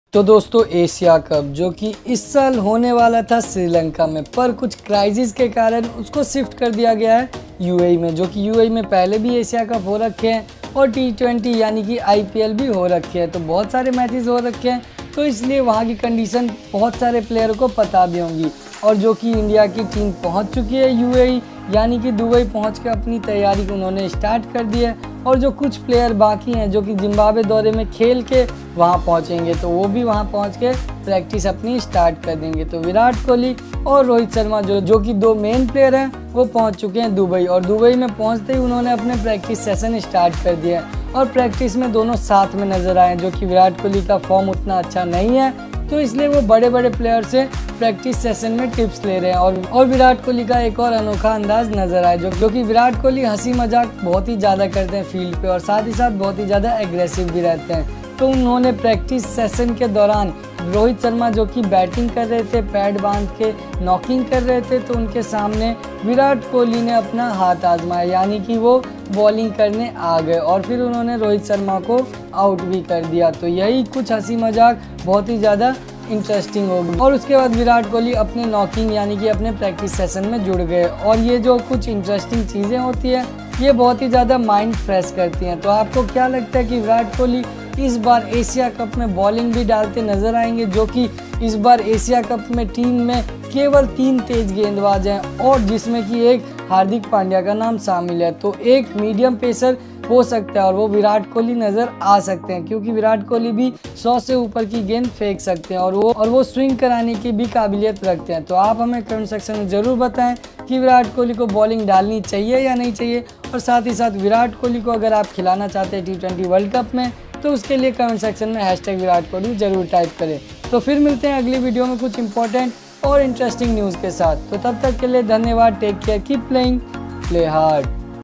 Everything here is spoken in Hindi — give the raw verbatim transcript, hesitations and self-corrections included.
तो दोस्तों एशिया कप जो कि इस साल होने वाला था श्रीलंका में, पर कुछ क्राइसिस के कारण उसको शिफ्ट कर दिया गया है यूएई में, जो कि यूएई में पहले भी एशिया कप हो रखे हैं और टी ट्वेंटी यानी कि आईपीएल भी हो रखे हैं, तो बहुत सारे मैचेस हो रखे हैं, तो इसलिए वहाँ की कंडीशन बहुत सारे प्लेयर को पता भी होंगी। और जो कि इंडिया की टीम पहुँच चुकी है यूएई यानी कि दुबई पहुँच के अपनी तैयारी उन्होंने स्टार्ट कर दी है, और जो कुछ प्लेयर बाकी हैं जो कि जिम्बाब्वे दौरे में खेल के वहाँ पहुँचेंगे, तो वो भी वहाँ पहुँच के प्रैक्टिस अपनी स्टार्ट कर देंगे। तो विराट कोहली और रोहित शर्मा जो जो कि दो मेन प्लेयर हैं वो पहुँच चुके हैं दुबई, और दुबई में पहुँचते ही उन्होंने अपने प्रैक्टिस सेशन स्टार्ट कर दिया है, और प्रैक्टिस में दोनों साथ में नजर आए। जो कि विराट कोहली का फॉर्म उतना अच्छा नहीं है, तो इसलिए वो बड़े बड़े प्लेयर से प्रैक्टिस सेशन में टिप्स ले रहे हैं। और और विराट कोहली का एक और अनोखा अंदाज नजर आया, जो जो कि विराट कोहली हंसी मजाक बहुत ही ज़्यादा करते हैं फील्ड पे, और साथ ही साथ बहुत ही ज़्यादा एग्रेसिव भी रहते हैं। तो उन्होंने प्रैक्टिस सेशन के दौरान रोहित शर्मा जो कि बैटिंग कर रहे थे, पैड बांध के नॉकिंग कर रहे थे, तो उनके सामने विराट कोहली ने अपना हाथ आजमाया, यानी कि वो बॉलिंग करने आ गए और फिर उन्होंने रोहित शर्मा को आउट भी कर दिया। तो यही कुछ हंसी मजाक बहुत ही ज़्यादा इंटरेस्टिंग होगी। और उसके बाद विराट कोहली अपने नॉकिंग यानी कि अपने प्रैक्टिस सेशन में जुड़ गए, और ये जो कुछ इंटरेस्टिंग चीज़ें होती है ये बहुत ही ज़्यादा माइंड फ्रेश करती हैं। तो आपको क्या लगता है कि विराट कोहली इस बार एशिया कप में बॉलिंग भी डालते नजर आएंगे, जो कि इस बार एशिया कप में टीम में केवल तीन तेज गेंदबाज हैं और जिसमें कि एक हार्दिक पांड्या का नाम शामिल है। तो एक मीडियम पेसर हो सकता है और वो विराट कोहली नज़र आ सकते हैं, क्योंकि विराट कोहली भी सौ से ऊपर की गेंद फेंक सकते हैं और वो और वो स्विंग कराने की भी काबिलियत रखते हैं। तो आप हमें कमेंट सेक्शन में ज़रूर बताएं कि विराट कोहली को बॉलिंग डालनी चाहिए या नहीं चाहिए, और साथ ही साथ विराट कोहली को अगर आप खिलाना चाहते हैं टी ट्वेंटी वर्ल्ड कप में, तो उसके लिए कमेंट सेक्शन में हैशटैग विराट कोहली जरूर टाइप करें। तो फिर मिलते हैं अगली वीडियो में कुछ इंपॉर्टेंट और इंटरेस्टिंग न्यूज़ के साथ। तो तब तक के लिए धन्यवाद, take care, keep playing, play hard.